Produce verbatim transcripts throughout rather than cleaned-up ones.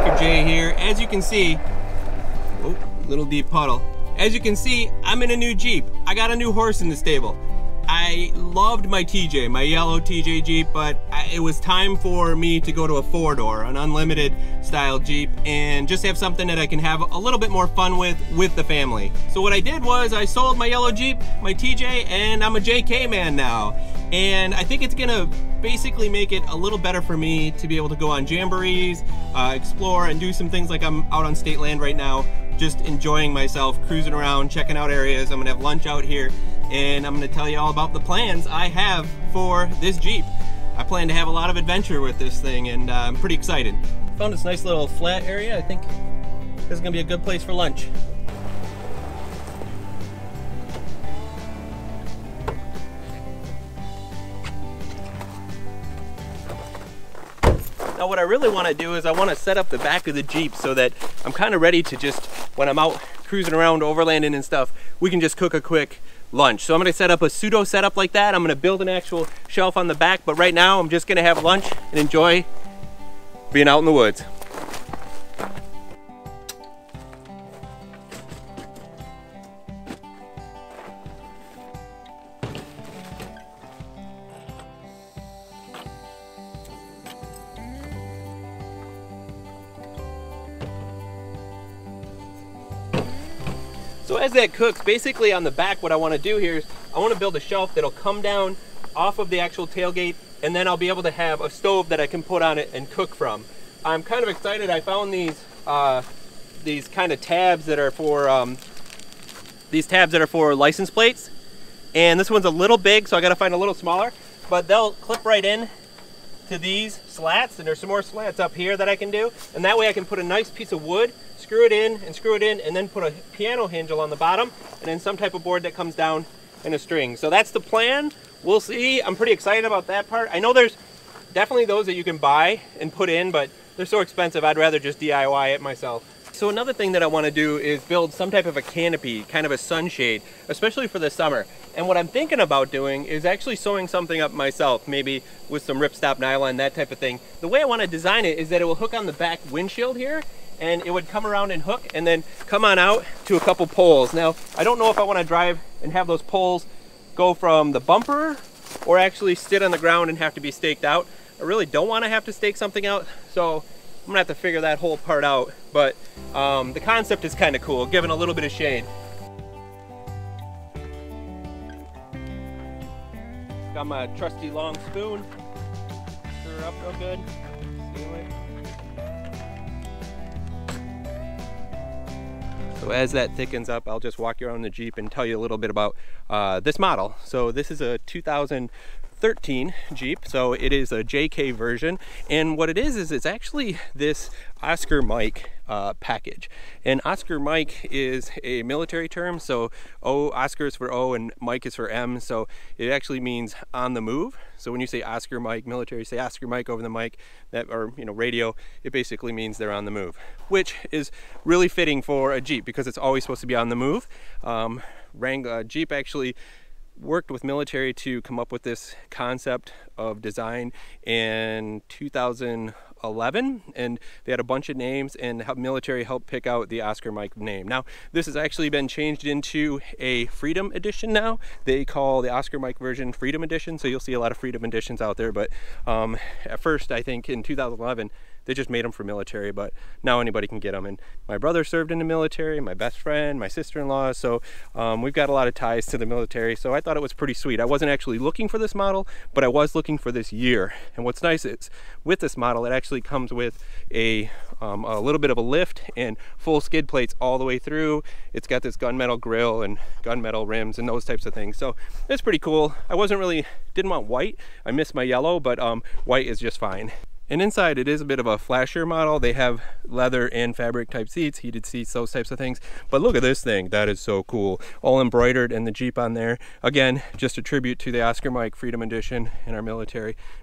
Biker Jay here. As you can see, oh, little deep puddle. As you can see, I'm in a new Jeep. I got a new horse in the stable. I loved my T J, my yellow T J Jeep, but I, it was time for me to go to a four-door, an unlimited style Jeep, and just have something that I can have a little bit more fun with with the family. So what I did was I sold my yellow Jeep, my T J, and I'm a J K man now. And I think it's gonna basically make it a little better for me to be able to go on jamborees, uh, explore, and do some things like I'm out on state land right now, just enjoying myself, cruising around, checking out areas. I'm gonna have lunch out here, and I'm gonna tell you all about the plans I have for this Jeep. I plan to have a lot of adventure with this thing, and uh, I'm pretty excited. Found this nice little flat area. I think this is gonna be a good place for lunch. Now what I really want to do is I want to set up the back of the Jeep so that I'm kind of ready to just, when I'm out cruising around overlanding and stuff, we can just cook a quick lunch. So I'm going to set up a pseudo setup like that. I'm going to build an actual shelf on the back, but right now I'm just going to have lunch and enjoy being out in the woods. So as that cooks, basically on the back, what I want to do here is I want to build a shelf that'll come down off of the actual tailgate, and then I'll be able to have a stove that I can put on it and cook from. I'm kind of excited. I found these uh, these kind of tabs that are for um, these tabs that are for license plates, and this one's a little big, so I got to find a little smaller. But they'll clip right in to these slats, and there's some more slats up here that I can do, and that way I can put a nice piece of wood, screw it in and screw it in, and then put a piano hinge on the bottom, and then some type of board that comes down in a string. So that's the plan. We'll see. I'm pretty excited about that part. I know there's definitely those that you can buy and put in, but they're so expensive, I'd rather just D I Y it myself. So another thing that I want to do is build some type of a canopy, kind of a sunshade, especially for the summer. And what I'm thinking about doing is actually sewing something up myself, maybe with some ripstop nylon, that type of thing. The way I want to design it is that it will hook on the back windshield here, and it would come around and hook and then come on out to a couple poles. Now, I don't know if I want to drive and have those poles go from the bumper or actually sit on the ground and have to be staked out. I really don't want to have to stake something out, so I'm gonna have to figure that whole part out. But um, the concept is kind of cool, giving a little bit of shade. Got my trusty long spoon. Stir her up real good. Seal it. So as that thickens up, I'll just walk you around the Jeep and tell you a little bit about uh, this model. So this is a two thousand thirteen Jeep, so it is a J K version, and what it is is it's actually this Oscar Mike uh, package. And Oscar Mike is a military term, so O, Oscar is for O and Mike is for M, so it actually means on the move. So when you say Oscar Mike, military say Oscar Mike over the mic, that, or you know, radio, it basically means they're on the move, which is really fitting for a Jeep because it's always supposed to be on the move. Um, Wrangler, uh, Jeep actually worked with military to come up with this concept of design in two thousand eleven, and they had a bunch of names, and military helped pick out the Oscar Mike name. Now this has actually been changed into a Freedom Edition now. They call the Oscar Mike version Freedom Edition, so you'll see a lot of Freedom Editions out there, but um, at first I think in two thousand eleven they just made them for military, but now anybody can get them. And my brother served in the military, my best friend, my sister-in-law, so um, we've got a lot of ties to the military, so I thought it was pretty sweet. I wasn't actually looking for this model, but I was looking for this year. And what's nice is with this model, it actually comes with a, um, a little bit of a lift and full skid plates all the way through. It's got this gunmetal grille and gunmetal rims and those types of things, so it's pretty cool. I wasn't really, didn't want white. I missed my yellow, but um, white is just fine. And inside it is a bit of a flashier model. They have leather and fabric type seats, heated seats, those types of things. But look at this thing, that is so cool. All embroidered and the Jeep on there. Again, just a tribute to the Oscar Mike Freedom Edition in our military.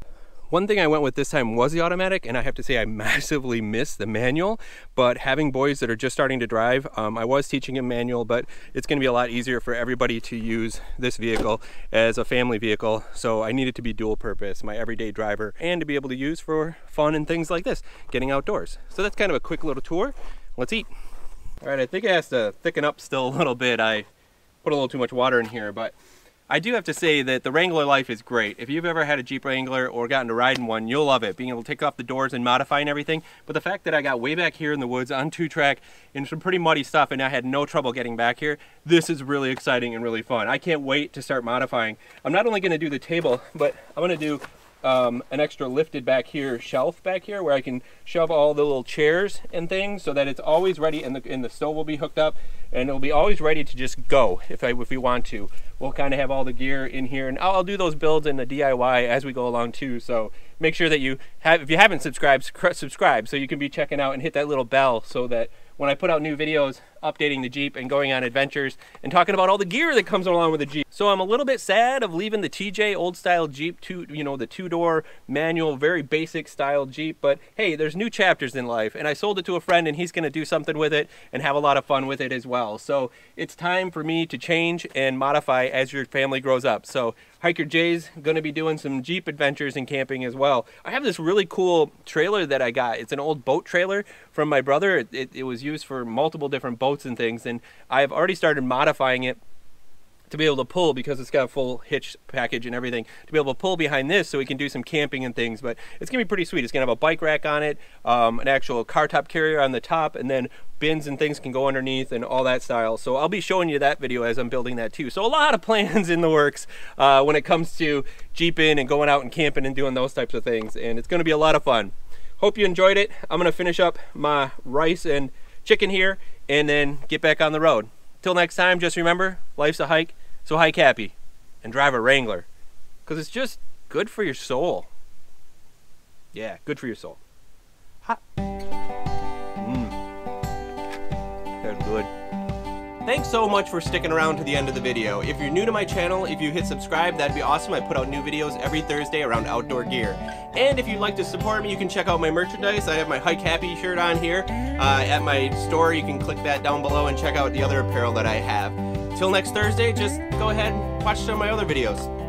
One thing I went with this time was the automatic, and I have to say I massively missed the manual, but having boys that are just starting to drive, um, I was teaching them manual, but it's going to be a lot easier for everybody to use this vehicle as a family vehicle, so I need it to be dual purpose, my everyday driver, and to be able to use for fun and things like this, getting outdoors. So that's kind of a quick little tour. Let's eat. All right, I think it has to thicken up still a little bit. I put a little too much water in here, but I do have to say that the Wrangler life is great. If you've ever had a Jeep Wrangler or gotten to ride in one, you'll love it, being able to take off the doors and modifying everything. But the fact that I got way back here in the woods on two track in some pretty muddy stuff and I had no trouble getting back here, this is really exciting and really fun. I can't wait to start modifying. I'm not only going to do the table, but I'm going to do Um, an extra lifted back here shelf back here where I can shove all the little chairs and things so that it's always ready, and the, and the stove will be hooked up and it'll be always ready to just go if, I, if we want to. We'll kind of have all the gear in here, and I'll, I'll do those builds in the D I Y as we go along too, so make sure that you have, if you haven't subscribed, subscribe so you can be checking out and hit that little bell so that when I put out new videos updating the Jeep and going on adventures and talking about all the gear that comes along with the Jeep. So I'm a little bit sad of leaving the T J old style Jeep, two, you know, the two-door manual, very basic style Jeep, but hey, there's new chapters in life, and I sold it to a friend and he's gonna do something with it and have a lot of fun with it as well. So it's time for me to change and modify as your family grows up. So Hiker Jay's gonna be doing some Jeep adventures and camping as well. I have this really cool trailer that I got. It's an old boat trailer from my brother. It, it, it was used for multiple different boats and things, and I've already started modifying it to be able to pull, because it's got a full hitch package and everything, to be able to pull behind this so we can do some camping and things. But it's gonna be pretty sweet. It's gonna have a bike rack on it, um, an actual car top carrier on the top, and then bins and things can go underneath and all that style. So I'll be showing you that video as I'm building that too. So a lot of plans in the works uh, when it comes to Jeeping and going out and camping and doing those types of things, and it's gonna be a lot of fun. Hope you enjoyed it. I'm gonna finish up my rice and chicken here and then get back on the road. Till next time, just remember, life's a hike, so hike happy and drive a Wrangler, because it's just good for your soul. Yeah, good for your soul. Hot. Mmm. That's good. Thanks so much for sticking around to the end of the video. If you're new to my channel, if you hit subscribe, that'd be awesome. I put out new videos every Thursday around outdoor gear. And if you'd like to support me, you can check out my merchandise. I have my Hike Happy shirt on here uh, at my store. You can click that down below and check out the other apparel that I have. Till next Thursday, just go ahead and watch some of my other videos.